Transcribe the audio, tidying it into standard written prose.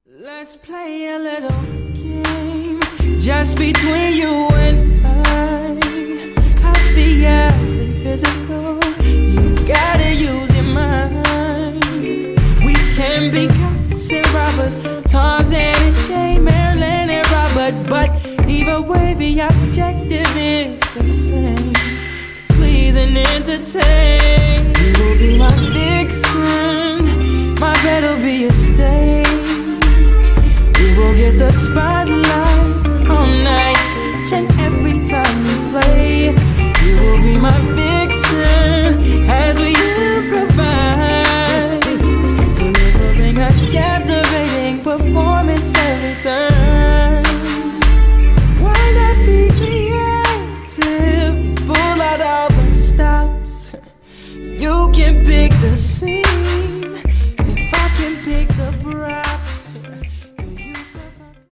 Let's play a little game just between you and I. Obviously physical, you gotta use your mind. We can be cops and robbers, Tarzan and Jane, Marilyn and Robert, but either way the objective is the same: to please and entertain. You will be my vixen, my bed will be a stage. We'll get the spotlight all night, each and every time we play. You will be my vixen as we improvise, delivering a captivating performance every time. Why not be creative? Pull out all the stops. You can pick the scene.